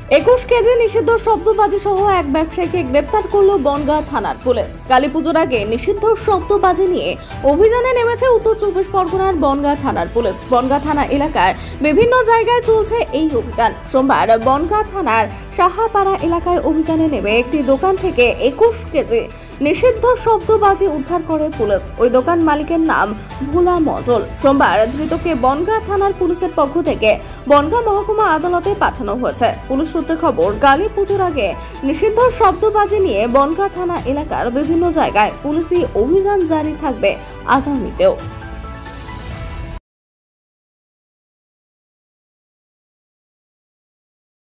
21 KG নিষিদ্ধ শব্দবাজি সহ এক ব্যবসায়ীকে গ্রেপ্তার করল বনগাঁ থানার পুলিশ। কালীপুজোর আগে নিষিদ্ধ শব্দবাজি নিয়ে অভিযানে নেমেছে উত্তর 24 পরগনার বনগাঁ থানার পুলিশ। বনগাঁ থানা এলাকার বিভিন্ন জায়গায় চলছে এই অভিযান। সোমবার বনগাঁ থানার সাহাপাড়া এলাকায় অভিযানে নেমে একটি দোকান থেকে 21 কেজি নিষিদ্ধ শব্দবাজি উদ্ধার করে পুলিশ। ওই দোকান মালিকের নাম ভোলা মণ্ডল। সোমবার ধৃতকে বনগাঁ থানার পুলিশের পক্ষ থেকে বনগাঁ মহকুমা আদালতে পাঠানো হয়েছে। পুলিশ সূত্রে খবর, কালী পুজোর আগে নিষিদ্ধ শব্দবাজি নিয়ে বনগাঁ থানা এলাকার বিভিন্ন জায়গায় পুলিশি অভিযান জারি থাকবে আগামীতেও।